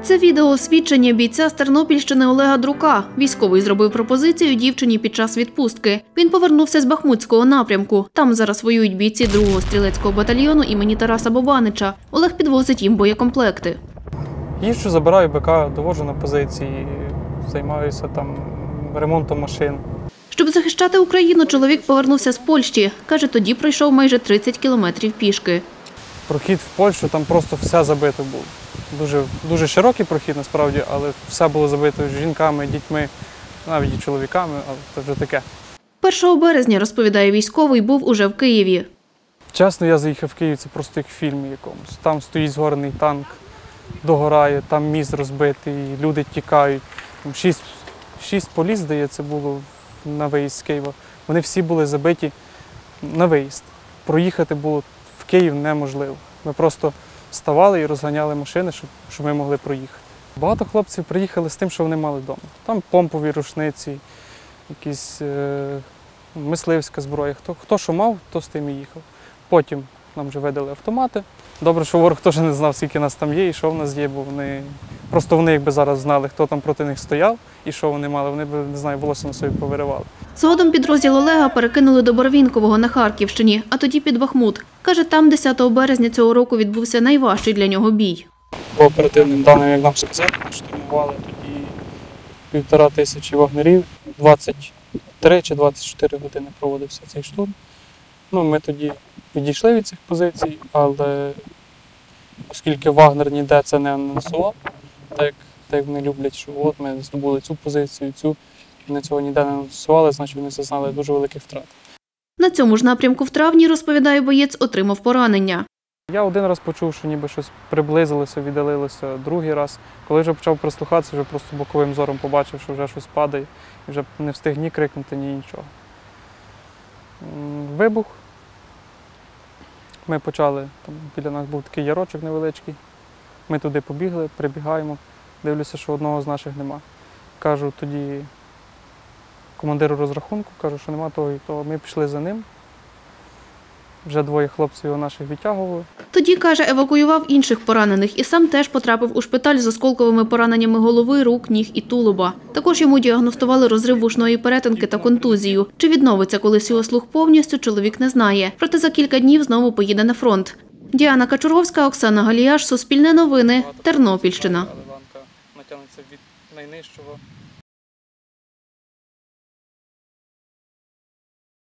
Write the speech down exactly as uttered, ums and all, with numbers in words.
Це відео – свідчення бійця з Тернопільщини Олега Друка. Військовий зробив пропозицію дівчині під час відпустки. Він повернувся з Бахмутського напрямку. Там зараз воюють бійці другого стрілецького батальйону імені Тараса Бобанича. Олег підвозить їм боєкомплекти. Їжджу, забираю БК, доводжу на позиції, займаюся там ремонтом машин. Щоб захищати Україну, чоловік повернувся з Польщі. Каже, тоді пройшов майже тридцять кілометрів пішки. Прохід в Польщу, там просто все забито було. Дуже, дуже широкий прохід насправді, але все було забито жінками, дітьми, навіть і чоловіками, але це вже таке. першого березня, розповідає військовий, був уже в Києві. Чесно, я заїхав в Київ, це просто як в фільмі якомусь. Там стоїть згорений танк, догорає, там міст розбитий, люди тікають. Шість, шість поліс, здається, було на виїзд з Києва. Вони всі були забиті на виїзд. Проїхати було в Київ неможливо. Ми просто ставали і розганяли машини, щоб, щоб ми могли проїхати. Багато хлопців приїхали з тим, що вони мали вдома. Там помпові рушниці, якісь е, мисливська зброя. Хто, хто що мав, то з тим і їхав. Потім нам вже видали автомати. Добре, що ворог теж не знав, скільки нас там є і що в нас є, бо вони просто вони якби зараз знали, хто там проти них стояв і що вони мали, вони б, не знаю, волосся на собі повиривали. Згодом підрозділ Олега перекинули до Барвінкового на Харківщині, а тоді під Бахмут. Каже, там десятого березня цього року відбувся найважчий для нього бій. По оперативним даним, як нам сказали, штурмували тоді півтора тисячі вагнерів, двадцять три чи двадцять чотири години проводився цей штурм. Ну, ми тоді відійшли від цих позицій, але оскільки Вагнер ніде це не анонсував, так, так як вони люблять, що от ми здобули цю позицію, цю, вони цього ніде не анонсували, значить вони зазнали дуже великих втрат. На цьому ж напрямку в травні, розповідає боєць, отримав поранення. Я один раз почув, що ніби щось приблизилося, віддалилося, другий раз. Коли вже почав прислухатися, вже просто боковим зором побачив, що вже щось падає, і вже не встиг ні крикнути, ні нічого. Вибух. Ми почали, там біля нас був такий ярочок невеличкий. Ми туди побігли, прибігаємо, дивлюся, що одного з наших нема. Кажу тоді командиру розрахунку, кажу, що нема того і того. Ми пішли за ним. Вже двоє хлопців його наших відтягували. Тоді, каже, евакуював інших поранених і сам теж потрапив у шпиталь з осколковими пораненнями голови, рук, ніг і тулуба. Також йому діагностували розрив вушної перетинки та контузію. Чи відновиться колись його слух повністю, чоловік не знає. Проте за кілька днів знову поїде на фронт. Діана Качуровська, Оксана Галіяш, Суспільне новини, Тернопільщина. Натягнеться від найнижчого.